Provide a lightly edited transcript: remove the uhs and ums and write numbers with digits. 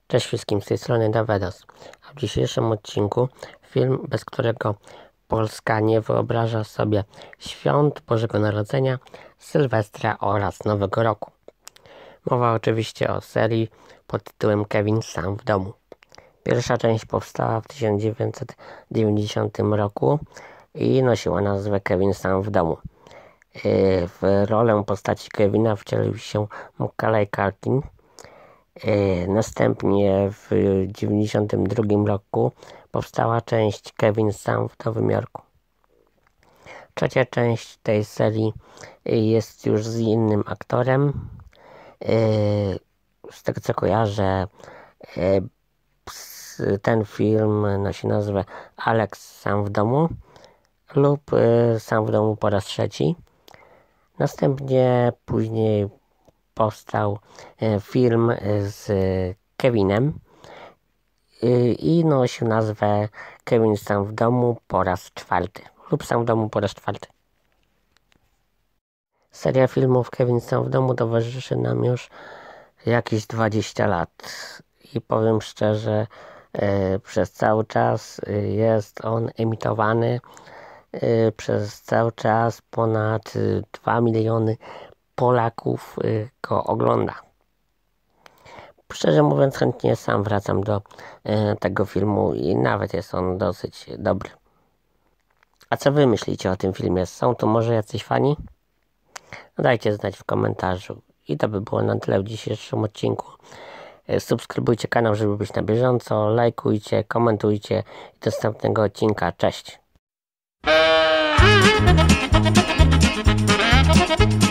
Cześć wszystkim, z tej strony Dawedos. A w dzisiejszym odcinku film, bez którego Polska nie wyobraża sobie świąt Bożego Narodzenia, Sylwestra oraz Nowego Roku. Mowa oczywiście o serii pod tytułem Kevin sam w domu. Pierwsza część powstała w 1990 roku i nosiła nazwę Kevin sam w domu. W rolę postaci Kevina wcielił się Macaulay Culkin. Następnie w 1992 roku powstała część Kevin sam w Nowym Jorku. Trzecia część tej serii jest już z innym aktorem. Z tego co kojarzę, ten film nosi nazwę Alex sam w domu lub Sam w domu po raz trzeci. Następnie później powstał film z Kevinem i nosił nazwę Kevin sam w domu po raz czwarty lub Sam w domu po raz czwarty. Seria filmów Kevin sam w domu towarzyszy nam już jakieś 20 lat i powiem szczerze, przez cały czas jest on emitowany, przez cały czas ponad 2 miliony Polaków go ogląda. Szczerze mówiąc, chętnie sam wracam do tego filmu i nawet jest on dosyć dobry. A co wy myślicie o tym filmie? Są tu może jacyś fani? Dajcie znać w komentarzu. I to by było na tyle w dzisiejszym odcinku. Subskrybujcie kanał, żeby być na bieżąco. Lajkujcie, komentujcie. I do następnego odcinka. Cześć!